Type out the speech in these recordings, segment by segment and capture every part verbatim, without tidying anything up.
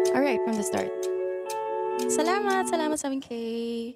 Alright, from the start. Salamat, salamat seven K.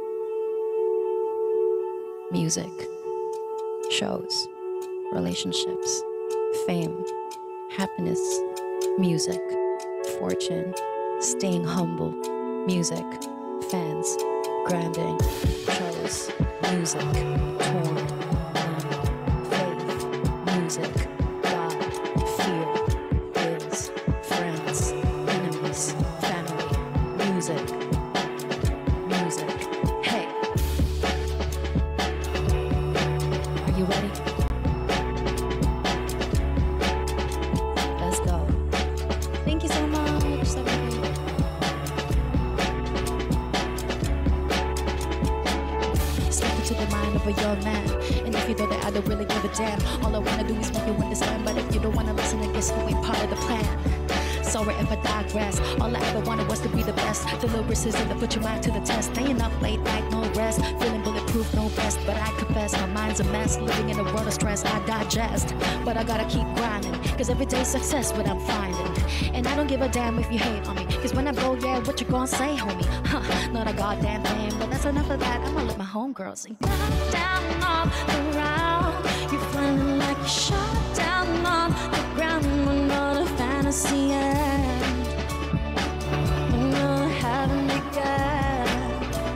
Music, shows, relationships, fame, happiness, music, fortune, staying humble, music, fans, grinding, shows, music, torn, money, faith, music, God, fear, bills, friends, enemies, family, music, music. Hey, are you ready? Let's go. Thank you so much. seven K. Step into the mind of a young man, and if you know that I don't really give a damn, all I wanna do is make you understand. But if you don't wanna listen, I guess you ain't part of the plan. Sorry if I digress. All I ever wanted was to be the best. The lyricism that put your mind to the test. Staying up late night, no rest. Feeling bulletproof, no rest. But I confess, my mind's a mess. Living in a world of stress, I digest. But I gotta keep grinding, cause every day's success what I'm finding. And I don't give a damn if you hate on me, cause when I go, yeah, what you gonna say, homie? Huh, not a goddamn thing. But that's enough of that, I'ma let my homegirls sing. Down on the ground, you're feeling like you shot down on the ground. When all the fantasy ends, when all the heaven began,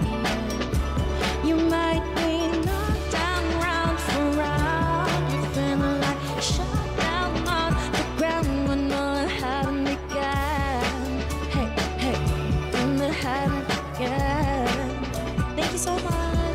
you might be knocked down round for round. You're feeling like you shot down on the ground when all the heaven began. Hey, hey, when the heaven began. Thank you so much.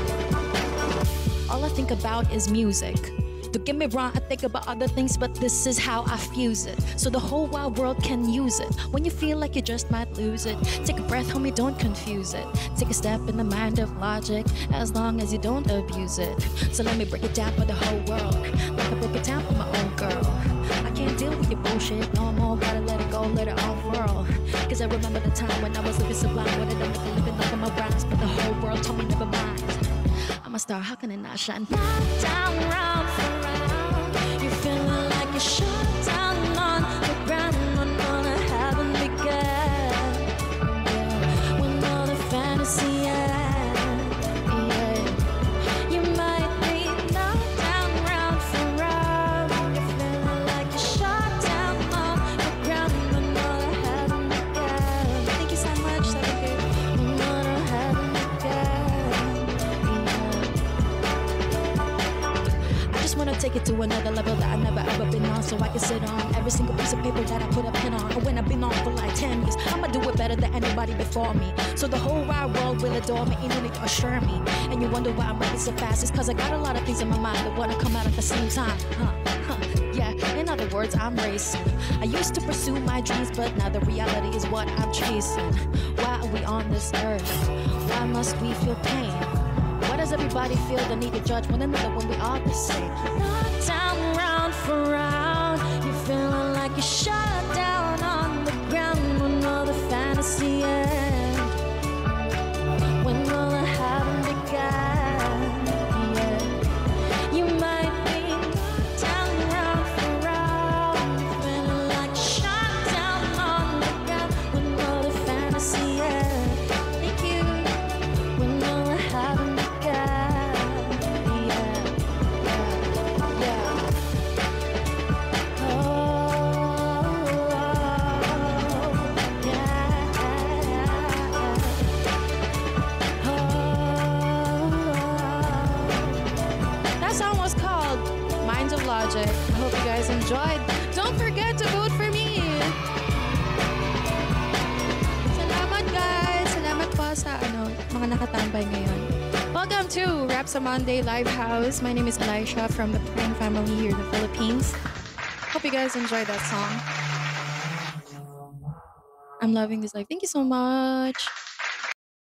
All I think about is music. Don't get me wrong, I think about other things, but this is how I fuse it, so the whole wide world can use it. When you feel like you just might lose it, take a breath, homie, don't confuse it. Take a step in the mind of logic, as long as you don't abuse it. So let me break it down for the whole world, like I broke it down for my own girl. I can't deal with your bullshit no more, gotta let it go, let it unfurl. Cause I remember the time when I was living sublime, wanted to make a living off of my rhymes, but the whole world told me never mind. I'm a star, how can it not shine? Knocked down round for round, you're feeling like you shut down on the ground when all the heaven began. Yeah, when all the fantasy ends, yeah, you might be knocked down round for round. You're feeling like you shut down on the ground when all the heaven began. Thank you so much, seven K. When all the heaven began. I just wanna take it to another level that I never ever been on, so I can sit on every single piece of paper that I put a pen on. And when I've been on for like ten years, I'ma do it better than anybody before me, so the whole wide world will adore me, and you need to assure me. And you wonder why I'm rapping so fast, it's cause I got a lot of things in my mind that wanna come out at the same time. Huh, huh, yeah, in other words, I'm racing. I used to pursue my dreams, but now the reality is what I'm chasing. Why are we on this earth? Why must we feel pain? Why does everybody feel the need to judge one another when we all the same? Knocked down round for round, you're feeling like you shut down on the ground when all the fantasy ends, when all the heaven began. Yeah, you might be knocked down round for round, you're feeling like you shut down on the ground when all the fantasy ends. Thank you. When all the heaven began. Logic. I hope you guys enjoyed. Don't forget to vote for me. Salamat guys. Salamat po sa ano, mga nakatambay ngayon. Welcome to Rap sa Monday Live House. My name is Elisha from the Prime family here in the Philippines. Hope you guys enjoyed that song. I'm loving this life. Thank you so much.